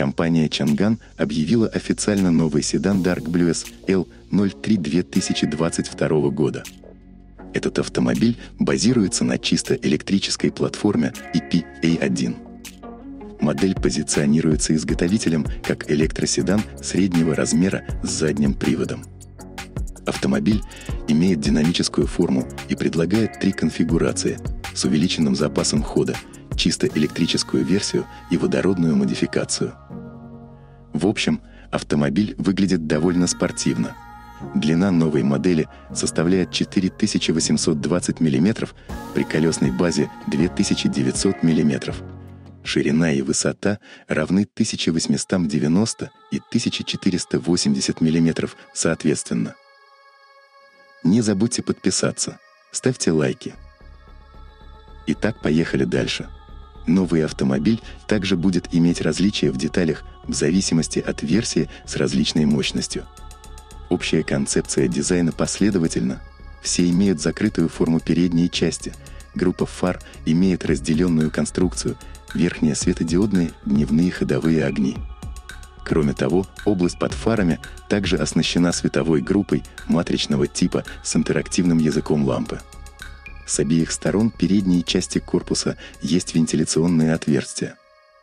Компания Chang'an объявила официально новый седан Dark Blues L03 2022 года. Этот автомобиль базируется на чисто электрической платформе EPA1. Модель позиционируется изготовителем как электроседан среднего размера с задним приводом. Автомобиль имеет динамическую форму и предлагает 3 конфигурации с увеличенным запасом хода, чисто электрическую версию и водородную модификацию. В общем, автомобиль выглядит довольно спортивно. Длина новой модели составляет 4820 мм при колесной базе 2900 мм. Ширина и высота равны 1890 и 1480 мм соответственно. Не забудьте подписаться, ставьте лайки. Итак, поехали дальше. Новый автомобиль также будет иметь различия в деталях в зависимости от версии с различной мощностью. Общая концепция дизайна последовательна. Все имеют закрытую форму передней части. Группа фар имеет разделенную конструкцию. Верхние светодиодные дневные ходовые огни. Кроме того, область под фарами также оснащена световой группой матричного типа с интерактивным языком лампы. С обеих сторон передней части корпуса есть вентиляционные отверстия.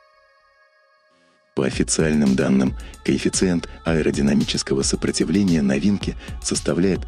По официальным данным, коэффициент аэродинамического сопротивления новинки составляет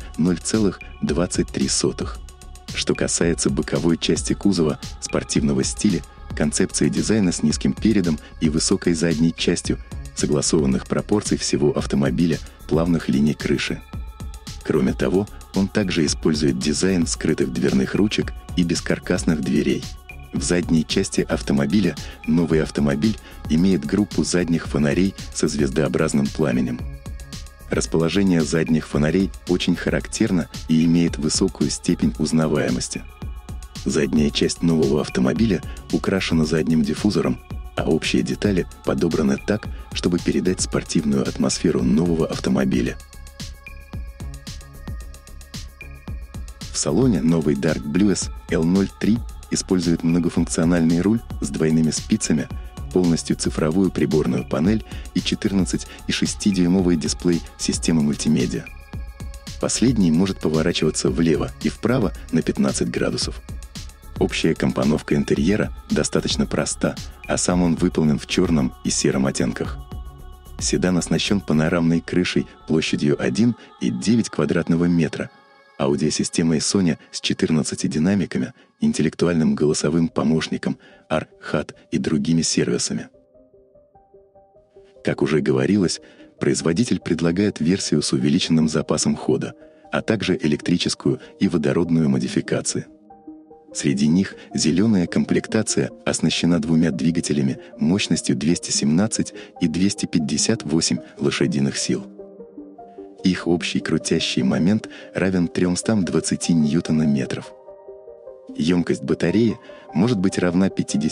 0,23. Что касается боковой части кузова спортивного стиля, концепции дизайна с низким передом и высокой задней частью, согласованных пропорций всего автомобиля, плавных линий крыши. Кроме того, он также использует дизайн скрытых дверных ручек и бескаркасных дверей. В задней части автомобиля новый автомобиль имеет группу задних фонарей со звездообразным пламенем. Расположение задних фонарей очень характерно и имеет высокую степень узнаваемости. Задняя часть нового автомобиля украшена задним диффузором, а общие детали подобраны так, чтобы передать спортивную атмосферу нового автомобиля. В салоне новый Dark Blues L03 использует многофункциональный руль с двойными спицами, полностью цифровую приборную панель и 14,6-дюймовый дисплей системы мультимедиа. Последний может поворачиваться влево и вправо на 15 градусов. Общая компоновка интерьера достаточно проста, а сам он выполнен в черном и сером оттенках. Седан оснащен панорамной крышей площадью 1,9 квадратного метра, аудиосистемой Sony с 14 динамиками, интеллектуальным голосовым помощником, AR-HUD и другими сервисами. Как уже говорилось, производитель предлагает версию с увеличенным запасом хода, а также электрическую и водородную модификации. Среди них зеленая комплектация оснащена 2 двигателями мощностью 217 и 258 лошадиных сил. Их общий крутящий момент равен 320 ньютона-метров. Емкость батареи может быть равна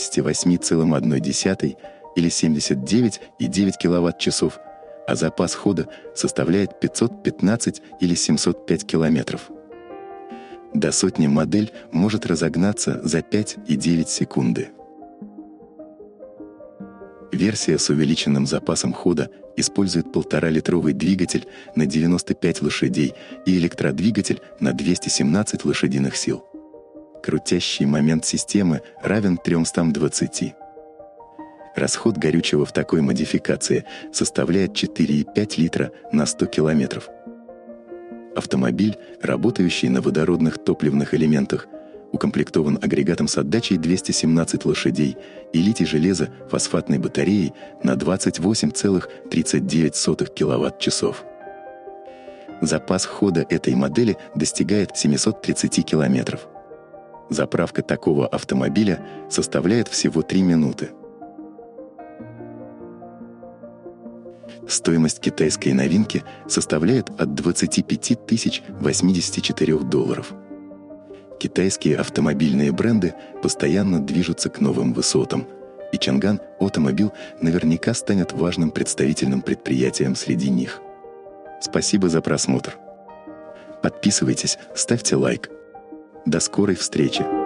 58,1 или 79,9 кВт-часов, а запас хода составляет 515 или 705 километров. До сотни модель может разогнаться за 5,9 секунды. Версия с увеличенным запасом хода использует 1,5-литровый двигатель на 95 лошадей и электродвигатель на 217 лошадиных сил. Крутящий момент системы равен 320. Расход горючего в такой модификации составляет 4,5 литра на 100 километров. Автомобиль, работающий на водородных топливных элементах, укомплектован агрегатом с отдачей 217 лошадей и литий-железо фосфатной батареей на 28,39 киловатт-часов. Запас хода этой модели достигает 730 километров. Заправка такого автомобиля составляет всего 3 минуты. Стоимость китайской новинки составляет от 25 084 долларов. Китайские автомобильные бренды постоянно движутся к новым высотам, и Chang'an Automobile наверняка станет важным представительным предприятием среди них. Спасибо за просмотр. Подписывайтесь, ставьте лайк. До скорой встречи!